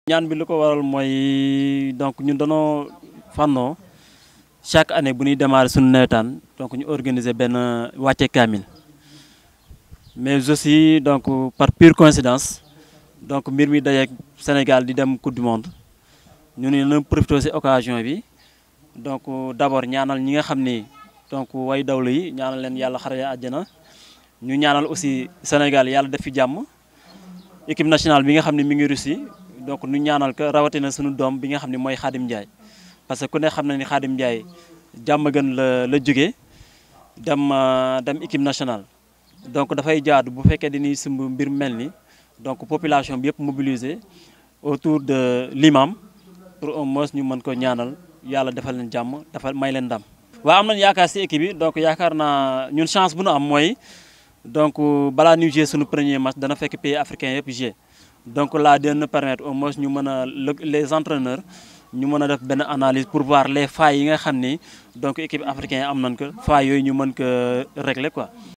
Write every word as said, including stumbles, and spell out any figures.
ñaan bi lu ko waral mooy donc ñun dañoo fànnoo chaque année bu ñuy démarrer suñu nawetaan donc ñu organiser benn wàcce kaamil mais aussi donc par pure coïncidence donc mbir mi dajeek Sénégal di dem coupe du monde ñu ne na profité ci occasion bi donc d'abord ñaanal ñi nga xam ni donc way dawlu yi ñaanal leen yàlla xare àjjana ñu ñaanal aussi Sénégal yàlla def fi jàmm équipe nationale bi nga xam ne mi ngi Russie donc ñu ñaanal ko rawatina suñu doom bi nga xam ne mooy Khadim Ndiaye parce que ku ne xam na ni Khadim Ndiaye jàmm gën la la jógee dem dem équipe nationale donc dafay jaadu bu fekkee dañuy sumb mbir mel ni donc population bi yëpp mobilisé autour de l'imam pour au moins ñu mën ko ñaanal yàlla defal leen jàmm defal may leen ndam. waaw am nañu yaakaar ci équipe bi donc yaakaar naa ñun chance bu nu am mooy donc balaa ñuy jouer suñu premier match dana fekk pays africain yëpp jouer donc là dina permettre au moins ñu mën a les entraîneurs ñu mën a def benn analyse pour voir les failles yi nga xam ni donc équipe africain am nañ ko failles yooyu ñu mën ko régler quoi.